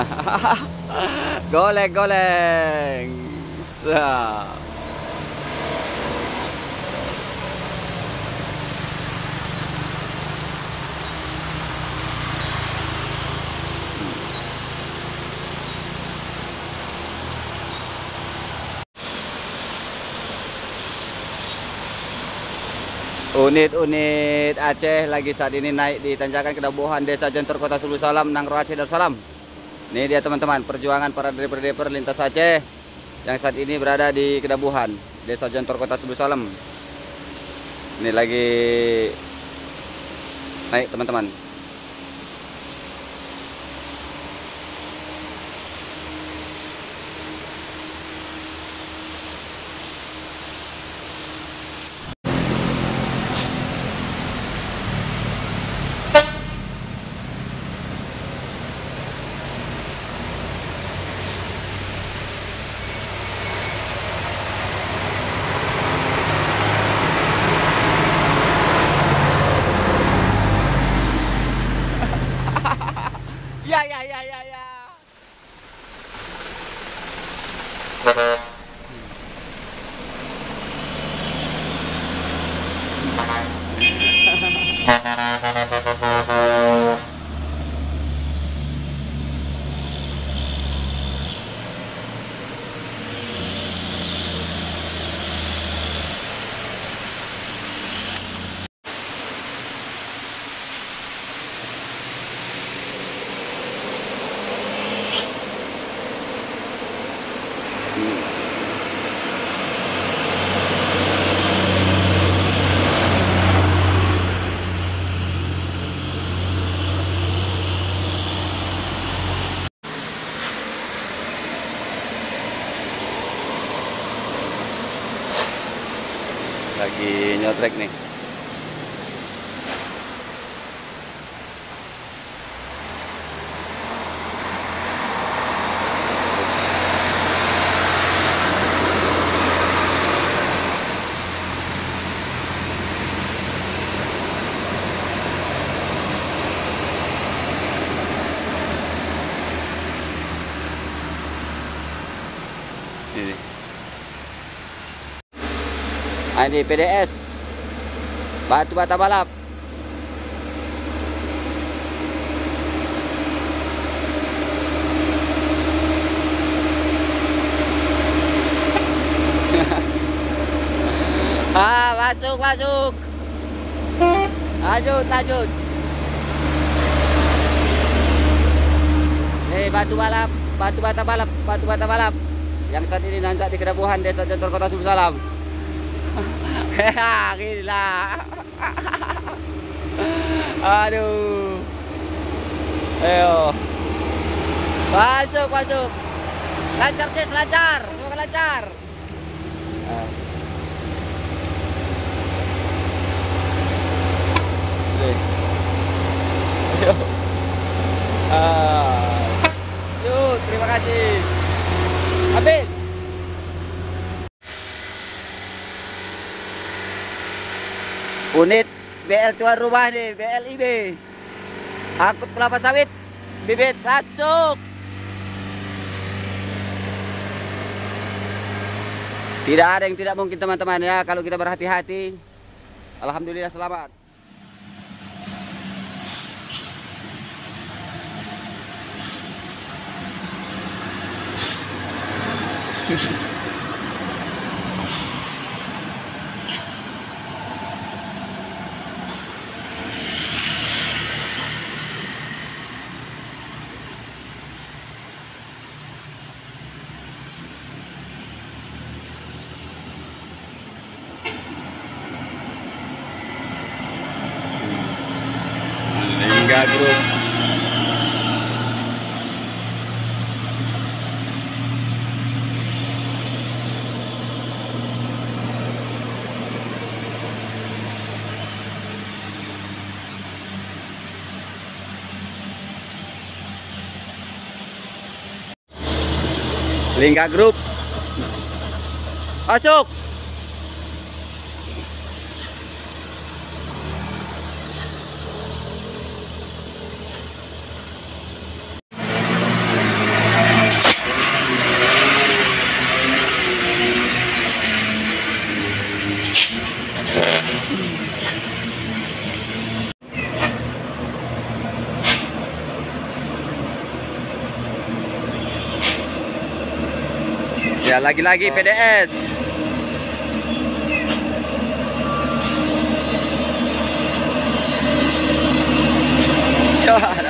Goleng-goleng. Unit-unit Aceh lagi saat ini naik di tanjakan Kedabuhan Desa Jontor Kota Sulu Salam Nangro Aceh Darussalam. Ini dia teman-teman perjuangan para driver-driver lintas Aceh yang saat ini berada di Kedabuhan Desa Jontor Kota Sulu Salam. Ini lagi naik teman-teman. Ya. Lagi nyotrek nih. Ini. Ini PDS Batu Bata Balap. Masuk. Lanjut. Nih Batu Bata Balap yang saat ini nanjak di Kedabuhan Desa Jontor Kota Sulu Salam. Gila. Aduh. Ayo. Masuk. Lancar, Cis, lancar. Semoga lancar. Yuk, terima kasih. Habis. Unit BL tuan rumah nih, BLIB. Angkut kelapa sawit, bibit masuk. Tidak ada yang tidak mungkin teman-teman ya kalau kita berhati-hati. Alhamdulillah selamat. Lingga Group. Lingga Group. Masuk. Ya, lagi-lagi PDS. Coba.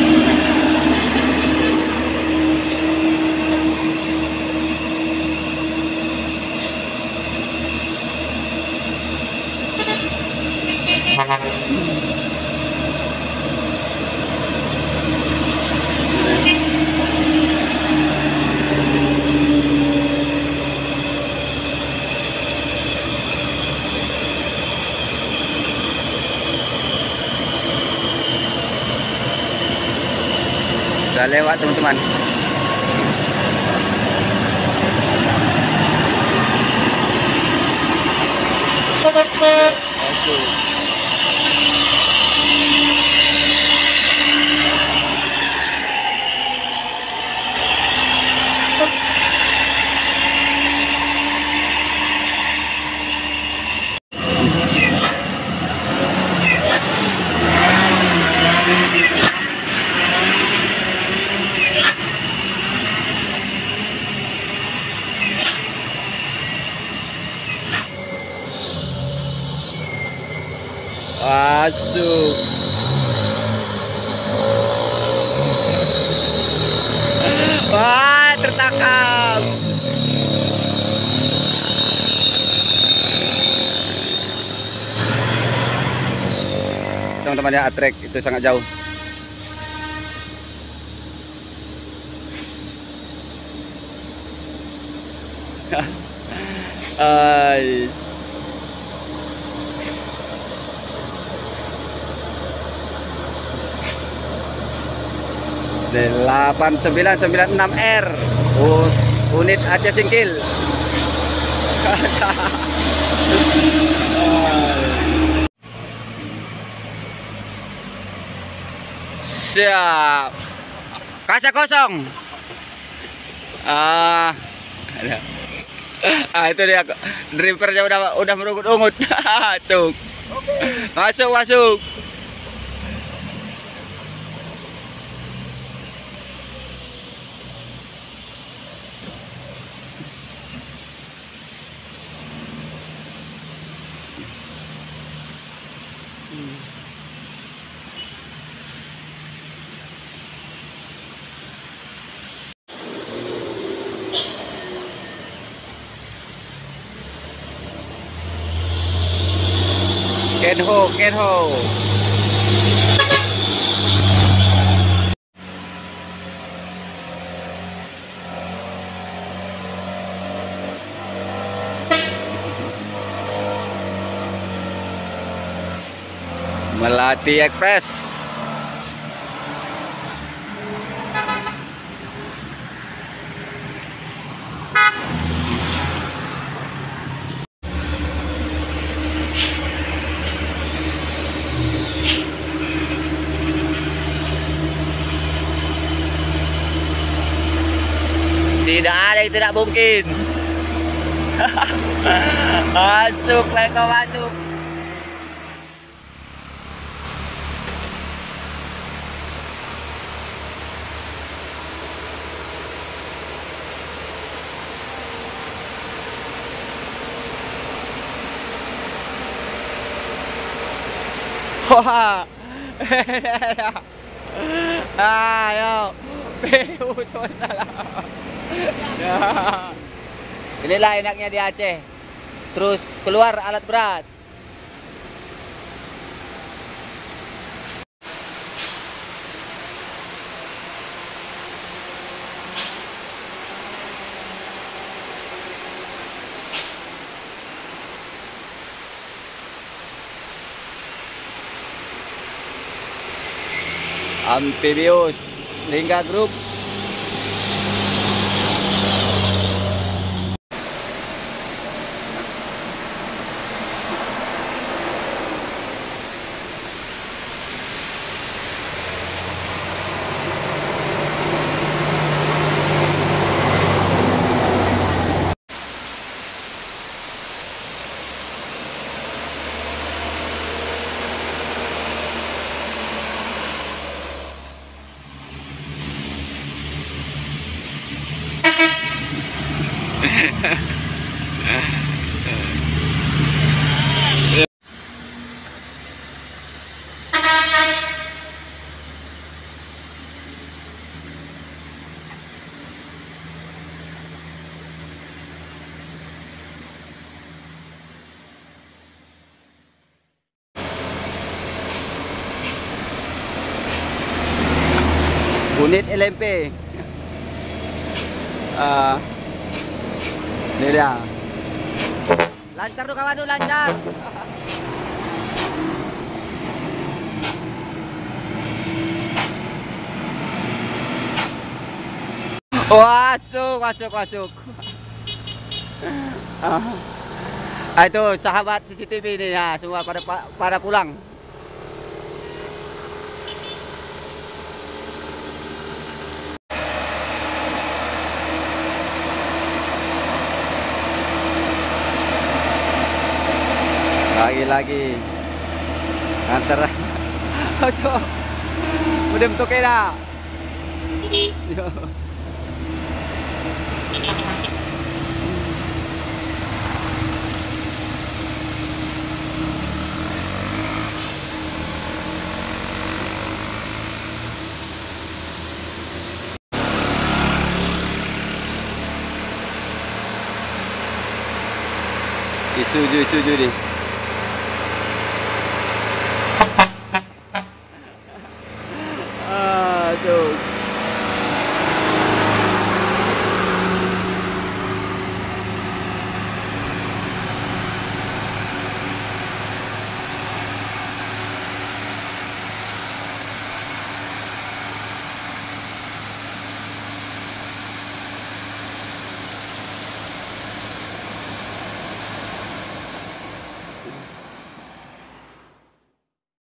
Udah lewat teman-teman. Masuk. Wah, tertangkap. Teman-teman ya, trek itu sangat jauh. Ais. 8996R unit Aceh Singkil. Siap. Kaca kosong. Itu dia, drivernya udah merungut-ungut. Masuk. Masuk. Kenho. Melati Express. Tidak ada yang tidak mungkin. Masuk, Leko masuk. Wah. Ayo. PU cuma salah. Ya. Inilah enaknya di Aceh. Terus keluar alat berat. Amphibious Lingga Group. Unit LMP. Ini dia. Lancar tuh kawan tuh, lancar. Masuk. Itu sahabat CCTV ini ya, semua pada pulang. Lagi antara udah bentuk dah. Isuju nih.